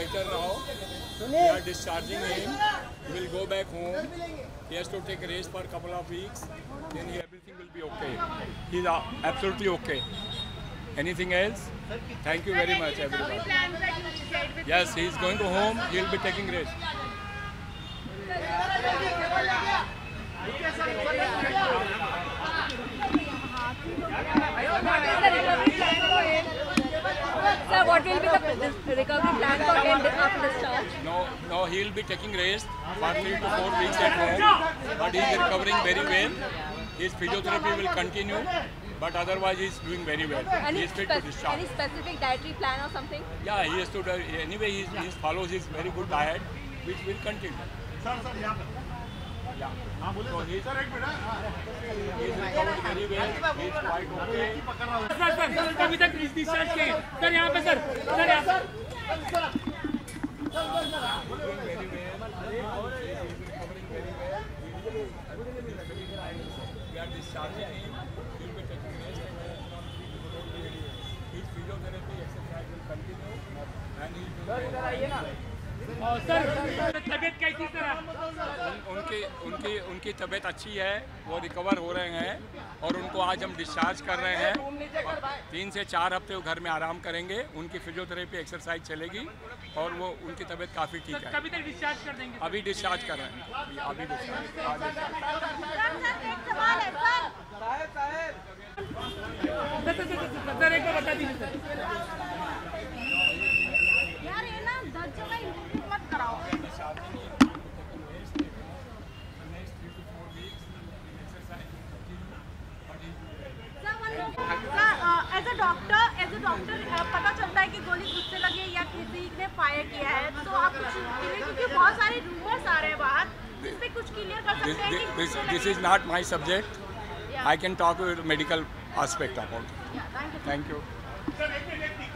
better now. We are discharging him. He will go back home. He has to take a rest for a couple of weeks. Then everything will be okay. He's absolutely okay. Anything else? Thank you very much, everyone. Yes, he is going to home. He will be taking rest. Sir, what will be the recovery plan for him after discharge? No, he will be taking rest for 3 to 4 weeks at home. But he is recovering very well. His physiotherapy will continue. But otherwise, he is doing very well. He is fit to discharge. Any specific dietary plan or something? Yeah, he has to. Anyway, he follows his very good diet, which will continue. Yeah. So he is recovered very well. He is quite okay. Sir अभी तक discharge किए sir यहाँ पे sir यहाँ पे Very well. He is recovering very well. We are discharging him. He will be taking rest and his physiotherapy exercise will continue and he will sir तबीयत कैसी sir उनकी तबीयत अच्छी है, वो रिकवर हो रहे हैं और उनको आज हम डिस्चार्ज कर रहे हैं। 3 से 4 हफ्ते वो घर में आराम करेंगे, उनकी फिजियोथेरेपी एक्सरसाइज चलेगी और वो उनकी तबीयत काफ़ी ठीक है। कभी तक डिस्चार्ज कर देंगे? अभी डिस्चार्ज कर रहे हैं, अभी डिस्चार्ज। सर एक बार बता दीजिए सर। यार ये ना 10 जगह इंटरव्यू मत कराओ। एज अ डॉक्टर पता चलता है कि गोली खुद से लगी है या किसी ने फायर किया है, तो आप कुछ क्योंकि बहुत सारे रूमर्स आ रहे हैं बाहर, इस पे कुछ क्लियर कर सकते हैं कि this is not my subject. I can talk with medical aspect about it. Yeah, thank you. Thank you.